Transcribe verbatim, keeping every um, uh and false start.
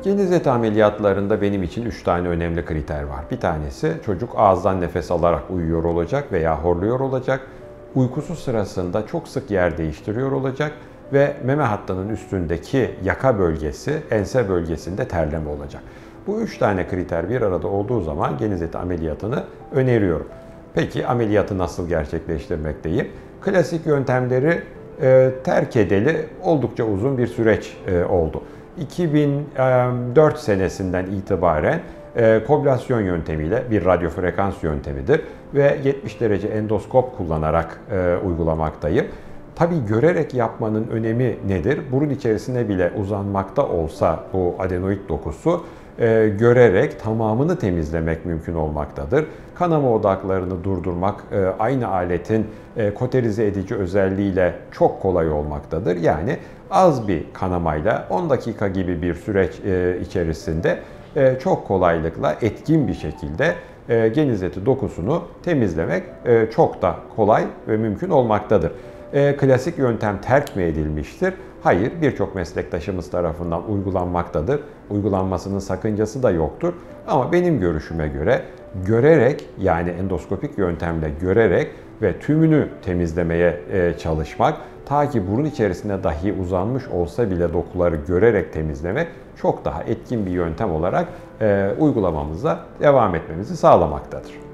Geniz eti ameliyatlarında benim için üç tane önemli kriter var. Bir tanesi çocuk ağızdan nefes alarak uyuyor olacak veya horluyor olacak. Uykusu sırasında çok sık yer değiştiriyor olacak ve meme hattının üstündeki yaka bölgesi, ense bölgesinde terleme olacak. Bu üç tane kriter bir arada olduğu zaman geniz eti ameliyatını öneriyorum. Peki ameliyatı nasıl gerçekleştirmekteyim? Klasik yöntemleri e, terk edeli oldukça uzun bir süreç e, oldu. iki bin dört senesinden itibaren e, koblasyon yöntemiyle bir radyofrekans yöntemidir ve yetmiş derece endoskop kullanarak e, uygulamaktayım. Tabii görerek yapmanın önemi nedir? Burun içerisine bile uzanmakta olsa bu adenoid dokusu e, görerek tamamını temizlemek mümkün olmaktadır. Kanama odaklarını durdurmak e, aynı aletin e, koterize edici özelliğiyle çok kolay olmaktadır. Yani az bir kanamayla on dakika gibi bir süreç e, içerisinde e, çok kolaylıkla etkin bir şekilde e, geniz eti dokusunu temizlemek e, çok da kolay ve mümkün olmaktadır. E, klasik yöntem terk mi edilmiştir? Hayır, birçok meslektaşımız tarafından uygulanmaktadır. Uygulanmasının sakıncası da yoktur. Ama benim görüşüme göre görerek, yani endoskopik yöntemle görerek ve tümünü temizlemeye e, çalışmak, ta ki burun içerisinde dahi uzanmış olsa bile dokuları görerek temizlemek çok daha etkin bir yöntem olarak e, uygulamamıza devam etmemizi sağlamaktadır.